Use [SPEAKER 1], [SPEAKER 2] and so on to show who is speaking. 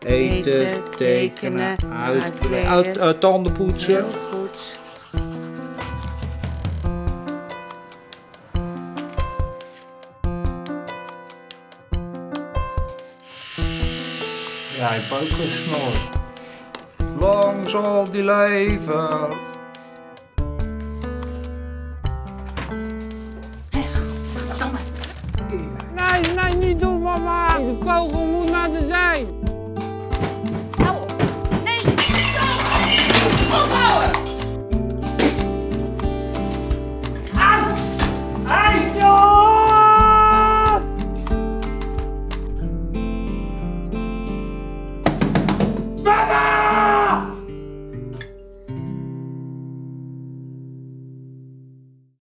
[SPEAKER 1] Eten, tekenen, uitkleden, tanden poetsen.
[SPEAKER 2] Heel goed.
[SPEAKER 1] Ja, je hebt ook een snor. Lang zal die leven.
[SPEAKER 2] Verdamme.
[SPEAKER 3] Nee, niet doen, mama. De vogel